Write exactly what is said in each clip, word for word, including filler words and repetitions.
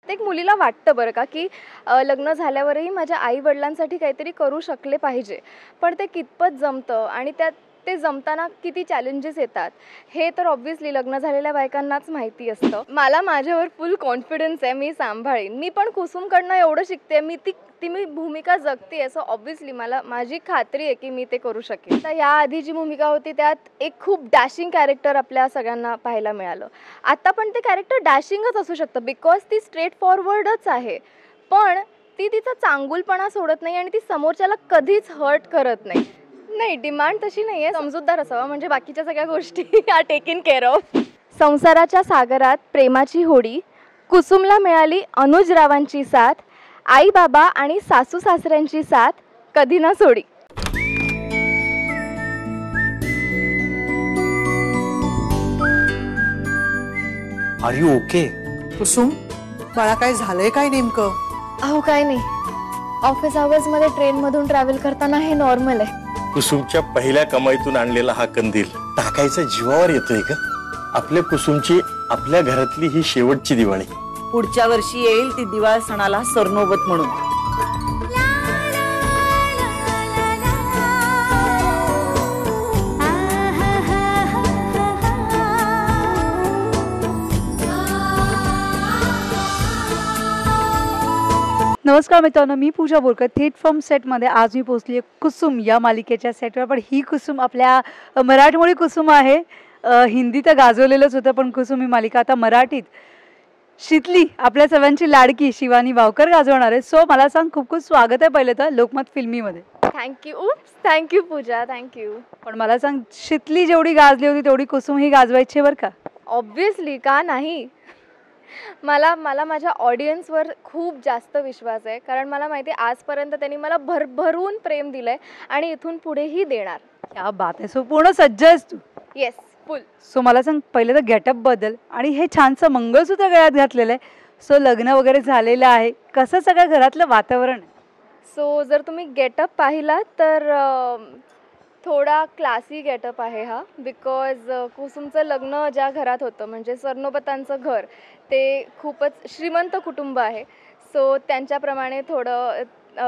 प्रत्येक मुलीला वाटतं बरं का की अ, लग्न झाल्यावरही माझ्या आई वडिलांसाठी काहीतरी करू शकले पाहिजे, पण ते कितपत जमतं आणि त्यात ते जमताना किती चॅलेंजेस येतात हे तर ऑब्व्हियसली लग्न झालेल्या बायकांनाच माहिती असतं. मला माझ्यावर फुल कॉन्फिडन्स आहे, मी सांभाळीन. मी पण कुसुमकडनं एवढं शिकते, मी ती ती मी भूमिका जगते आहे, सो ऑब्व्हियसली मला माझी खात्री आहे की मी ते करू शकेन. तर याआधी जी भूमिका होती त्यात एक खूप डॅशिंग कॅरेक्टर आपल्या सगळ्यांना पाहायला मिळालं. आता पण ते कॅरेक्टर डॅशिंगच असू शकतं बिकॉज ती स्ट्रेट फॉरवर्डच आहे, पण ती तिचा चांगुलपणा सोडत नाही आणि ती समोरच्याला कधीच हर्ट करत नाही. नाही, डिमांड तशी नाही आहे, समजूतदार असावा म्हणजे बाकीच्या सगळ्या गोष्टी आर टेकिन केअर ऑफ. संसाराच्या सागरात प्रेमाची होडी, कुसुमला मिळाली अनुज रावांची साथ, आई बाबा आणि सासू सासऱ्यांची साथ कधी ना सोडी. Are you okay? कुसुम, बाळा काय झालंय काय नेमकं? अहो काय नाही, ऑफिस आवर्स मध्ये ट्रेन मधून ट्रॅव्हल करताना हे नॉर्मल आहे. कुसुमच्या पहिल्या कमाईतून आणलेला हा कंदील टाकायचा जीवावर येतोय का? आपल्या कुसुमची आपल्या घरातली ही शेवटची दिवाळी. पुढच्या वर्षी येईल ती दिवाळ सणाला सरनोबत म्हणून. नमस्कार मित्रांनो, मी पूजा बोरकर थेट फ्रॉम सेटमध्ये. आज मी पोहोचली आहे कुसुम या मालिकेच्या सेटवर. पण ही कुसुम आपल्या मराठमोळी कुसुम आहे. हिंदी तर गाजवलेलंच होतं, पण कुसुम ही मालिका आता मराठीत शीतली आपल्या सर्वांची लाडकी शिवानी वावकर गाजवणार आहे. सो मला सांग, खूप खूप स्वागत आहे पहिलं तर लोकमत फिल्मीमध्ये. Thank you. Oops, thank you Pooja, thank you. पण मला सांग, शीतली जेवढी गाजली होती तेवढी कुसुम ही गाजवायची बरं का? ऑब्व्हियसली, का नाही. मला मला माझ्या ऑडियन्सवर खूप जास्त विश्वास आहे, कारण मला माहिती आहे आजपर्यंत त्यांनी मला भरभरून प्रेम दिलं आहे आणि इथून पुढेही देणार. क्या बात आहे. सो पूर्ण सज्ज आहेस तू? येस, फुल. सो मला सांग पहिले तर गेटअप बद्दल, आणि हे छानसं मंगळसूत्र गळ्यात घातलेलं आहे. सो लग्न वगैरे झालेलं आहे, कसं सगळं घरातलं वातावरण? सो जर तुम्ही गेटअप पाहिला तर थोडा क्लासी गेटअप आहे हा, बिकॉज कुसुमचं लग्न ज्या घरात होतं म्हणजे सरनोबतांचं घर, ते खूपच श्रीमंत कुटुंब आहे. सो त्यांच्याप्रमाणे थोडं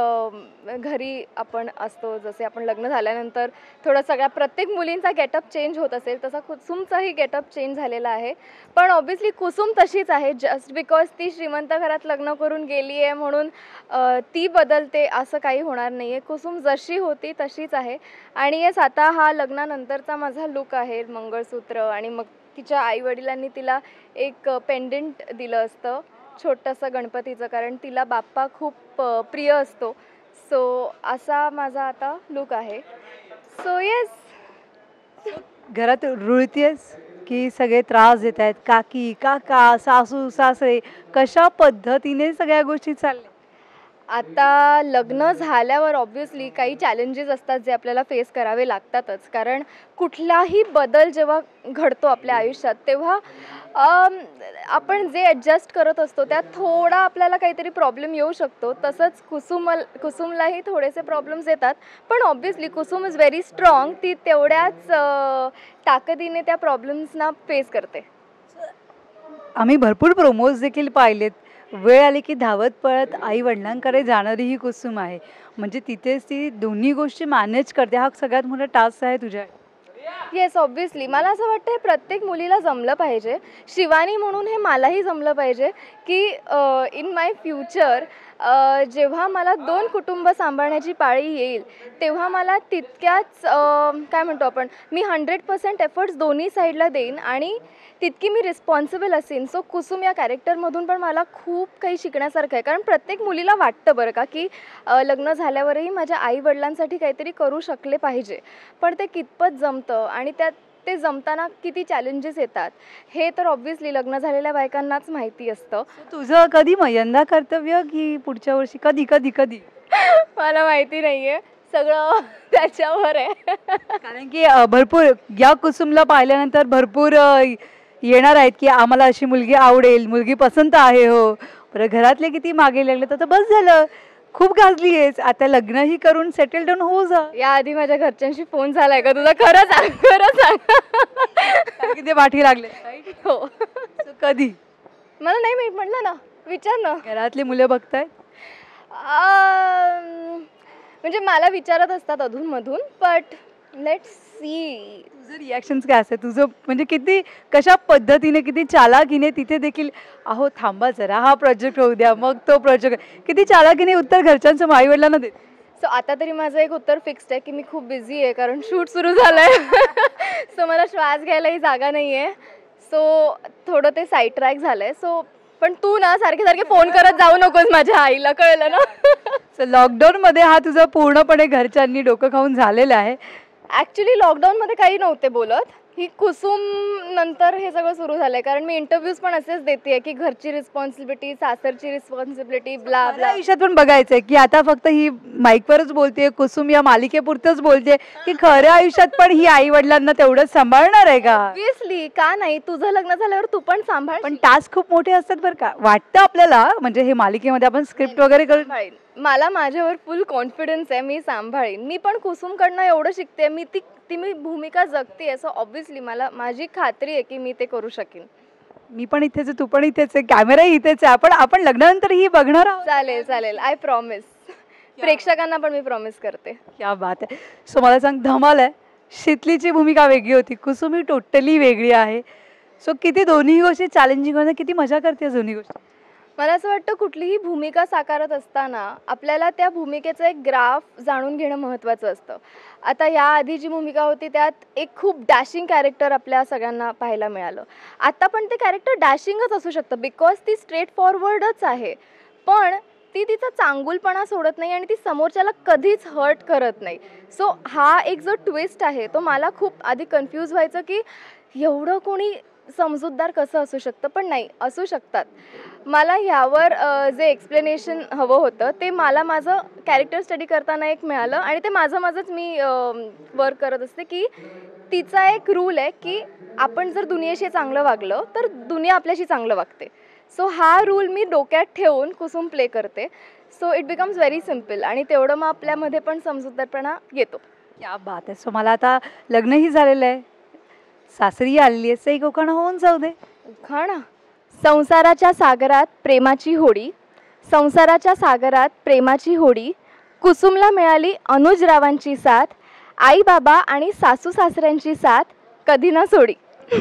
घरी आपण असतो, जसे आपण लग्न झाल्यानंतर थोडं सगळ्या प्रत्येक मुलींचा गेटअप चेंज होत असेल तसा कुसुमचाही गेटअप चेंज झालेला आहे. पण ऑब्व्हियसली कुसुम तशीच आहे, जस्ट बिकॉज ती श्रीमंत घरात लग्न करून गेली आहे म्हणून ती बदलते असं काही होणार नाही आहे. कुसुम जशी होती तशीच आहे. आणि येस, आता हा लग्नानंतरचा माझा लुक आहे, मंगळसूत्र, आणि मग तिच्या आईवडिलांनी तिला एक पेंडंट दिलं असतं छोटंसं गणपतीचं, कारण तिला बाप्पा खूप प्रिय असतो. सो असा माझा आता लुक आहे. So yes. घरात रुळतीयस की सगळे त्रास देत आहेत? काकी काका सासू सासरे कशा पद्धतीने सगळ्या गोष्टी चालल्या? आता लग्न झाल्यावर ऑब्व्हियसली काही चॅलेंजेस असतात जे आपल्याला फेस करावे लागतातच, कारण कुठलाही बदल जेव्हा घडतो आपल्या आयुष्यात तेव्हा आपण जे ॲडजस्ट करत असतो त्यात थोडा आपल्याला काहीतरी प्रॉब्लेम येऊ शकतो. तसंच कुसुम कुसुमलाही थोडेसे प्रॉब्लेम्स येतात, पण obviously Kusum is very strong. ती तेवढ्याच ताकदीने त्या प्रॉब्लेम्सना फेस करते. आम्ही भरपूर प्रोमोज देखील पाहिलेत. वेळ आली की धावत पळत आई वडिलांकडे जाणारी ही कुसुम आहे, म्हणजे तिथेच ती दोन्ही गोष्टी मॅनेज करते. हा सगळ्यात मोठा टास्क आहे तुझ्या. येस, ऑब्व्हियसली मला असं वाटतं हे प्रत्येक मुलीला जमलं पाहिजे. शिवानी म्हणून हे मलाही जमलं पाहिजे की इन माय फ्युचर जेव्हा मला दोन कुटुंब सांभाळण्याची पाळी येईल तेव्हा मला तितक्याच काय म्हणतो आपण मी हंड्रेड पर्सेंट एफर्ट्स दोन्ही साईडला देईन आणि तितकी मी रिस्पॉन्सिबल असेन. सो कुसुम या कॅरेक्टरमधून पण मला खूप काही शिकण्यासारखं आहे, कारण प्रत्येक मुलीला वाटतं बरं का की लग्न झाल्यावरही माझ्या आई वडिलांसाठी काहीतरी करू शकले पाहिजे, पण ते कितपत जमतं आणि त्यात ते जमताना किती चॅलेंजेस येतात हे तर ऑब्व्हियसली लग्न झालेल्या बायकांनाच माहिती असतं. तुझं कधी मग यंदा कर्तव्य की पुढच्या वर्षी? कधी कधी कधी मला माहिती नाही आहे, सगळं त्याच्यावर आहे. कारण की भरपूर या कुसुमला पाहिल्यानंतर भरपूर येणार आहेत की आम्हाला अशी मुलगी आवडेल, मुलगी पसंत आहे. हो, बरं घरातले किती मागे लागले तर बस झालं, खूप गाजली आहेस, आता लग्नही करून सेटल डाऊन हो जा. याआधी माझ्या घरच्यांशी फोन झालाय का तुझा? खरं सांग, खरं सांग. किती पाठी लागले? हो. कधी? मला नाही माहित, म्हटलं ना विचार ना. घरातली मुलं बघतायत? अं, म्हणजे मला विचारत असतात अधूनमधून, बट लेट्स सी. तुझं रिॲक्शन्स काय असते तुझं, म्हणजे किती कशा पद्धतीने किती चालाकीने तिथे देखील अहो थांबा जरा हा प्रोजेक्ट होऊ द्या मग तो प्रोजेक्ट, किती चालाकीने उत्तर घरच्यांचं आईवडिलांना देत? सो आता तरी माझं एक उत्तर फिक्स्ड आहे की मी खूप बिझी आहे, कारण शूट सुरू झालं आहे. सो मला श्वास घ्यायलाही जागा नाही आहे. सो थोडं ते साईड ट्रॅक झालं आहे. सो पण तू ना सारखे सारखे फोन करत जाऊ नकोस माझ्या आईला, कळलं ना. सो लॉकडाऊनमध्ये हा तुझा पूर्णपणे घरच्यांनी डोकं खाऊन झालेला आहे. ॲक्च्युली लॉकडाऊनमध्ये काही नव्हते बोलत. ही कुसुम नंतर हे सगळं सुरू झालं आहे, कारण मी इंटरव्ह्यूज पण असेच देते की घरची रिस्पॉन्सिबिलिटी, सासरची रिस्पॉन्सिबिलिटी, ब्ला मला ब्ला. आयुष्यात पण बघायचंय की आता फक्त ही माईकवरच बोलते कुसुम या मालिकेपुरतच बोलते की खऱ्या आयुष्यात पण ही आई वडिलांना तेवढंच सांभाळणार आहे का? ऑब्विसली का नाही, तुझं लग्न झाल्यावर तू पण सांभाळ. पण टास्क खूप मोठे असतात बरं का, वाटतं आपल्याला म्हणजे हे मालिकेमध्ये आपण स्क्रिप्ट वगैरे करू. सांभाळीन. मला माझ्यावर फुल कॉन्फिडन्स आहे, मी सांभाळीन. मी पण कुसुमकडनं एवढं शिकते, मी ती ती मी भूमिका जगते. असं ऑब्व्हियसली मला माझी खात्री आहे की मी ते करू शकेन. मी पण इथेच आहे, तू पण इथेच आहे, कॅमेराही इथेच आहे, आपण आपण लग्नानंतर ही बघणार आहोत. चालेल चालेल, आय प्रॉमिस. प्रेक्षकांना पण मी प्रॉमिस करते. क्या बात आहे. सो मला सांग, धमाल आहे. शीतलीची भूमिका वेगळी होती, कुसुम ही टोटली वेगळी आहे. सो किती दोन्ही गोष्टी चॅलेंजिंग होत्या, किती मजा करते दोन्ही गोष्टी? मला असं वाटतं कुठलीही भूमिका साकारत असताना आपल्याला त्या भूमिकेचं एक ग्राफ जाणून घेणं महत्त्वाचं असतं. आता याआधी जी भूमिका होती त्यात एक खूप डॅशिंग कॅरेक्टर आपल्या सगळ्यांना पाहायला मिळालं. आता पण ते कॅरेक्टर डॅशिंगच असू शकतं बिकॉज ती स्ट्रेट फॉरवर्डच आहे, पण ती तिचा चांगुलपणा सोडत नाही आणि ती समोरच्याला कधीच हर्ट करत नाही. सो हा एक जो ट्विस्ट आहे तो मला खूप आधी कन्फ्यूज व्हायचं की एवढं कोणी समजूतदार कसं असू शकतं, पण नाही, असू शकतात. मला ह्यावर जे एक्सप्लेनेशन हवं होतं ते मला माझं कॅरेक्टर स्टडी करताना एक मिळालं आणि ते माझं माझंच मी वर्क करत असते की तिचा एक रूल आहे की आपण जर दुनियेशी चांगलं वागलं तर दुनिया आपल्याशी चांगलं वागते. सो हा रूल मी डोक्यात ठेवून कुसुम प्ले करते. So it becomes very simple आणि तेवढं मग आपल्यामध्ये पण समजूतदारपणा येतो. क्या बात आहे. सो मला आता लग्नही झालेलं आहे, सासरी आलेली आहे, सई कोकण होऊन जाऊ दे. उखाणा. संसाराच्या सागरात प्रेमाची होडी, संसाराच्या सागरात प्रेमाची होडी, कुसुमला मिळाली अनुजरावांची साथ, आई बाबा आणि सासू सासऱ्यांची साथ कधी ना सोडी.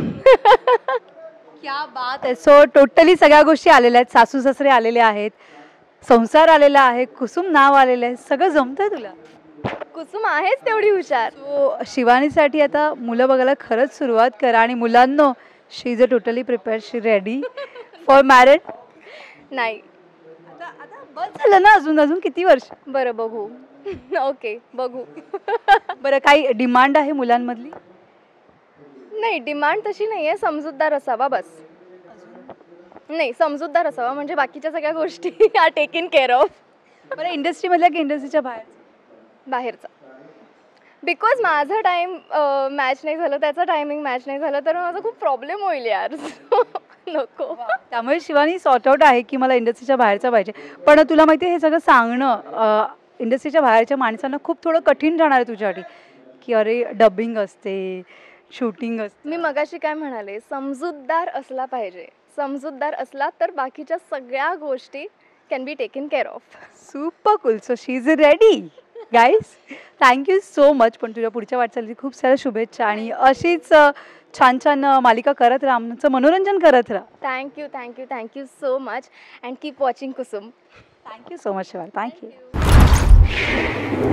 क्या बात आहे. सो टोटली सगळ्या गोष्टी आलेल्या आहेत, सासू सासरे आलेले आहेत, संसार आलेला आहे, कुसुम नाव आलेलं आहे, सगळं जमतंय तुला. कुसुम आहेच तेवढी हुशार. सो शिवानीसाठी आता मुलं बघायला खरंच सुरुवात करा आणि मुलांनो, she is a totally prepared, she ready for married. नाही, आता आता बस झालं ना, अजून अजून किती वर्ष? बरं बघू. ओके बघू. बरं, काही डिमांड आहे मुलांमधली? नाही, डिमांड तशी नाही आहे, समजूतदार असावा बस. नाही, समजूतदार असावा म्हणजे बाकीच्या सगळ्या गोष्टी आर टेकिन केअर ऑफ. बरं, इंडस्ट्रीमधल्या की इंडस्ट्रीच्या बाहेर? बाहेरचा. बिकॉज माझं टाईम मॅच नाही झालं, त्याचा टायमिंग मॅच नाही झालं तर माझा खूप प्रॉब्लेम होईल यार. नको. त्यामुळे शिवानी सॉर्ट आउट आहे की मला इंडस्ट्रीच्या बाहेरचा पाहिजे. पण तुला माहिती आहे हे सगळं सांगणं इंडस्ट्रीच्या बाहेरच्या माणसांना खूप थोडं कठीण राहणार आहे तुझ्यासाठी की अरे डबिंग असते, शूटिंग असते. मी मगाशी काय म्हणाले, समजूतदार असला पाहिजे. समजूतदार असला तर बाकीच्या सगळ्या गोष्टी can be taken care of. Super cool. So she is ready guys. Thank you so much. पण तुझ्या पुढच्या वाटचालीची खूप साऱ्या शुभेच्छा आणि अशीच छान छान मालिका करत राहा, आमचं मनोरंजन करत राहा. Thank you thank you thank you so much and keep watching Kusum. Thank you so much Shivani. Thank you.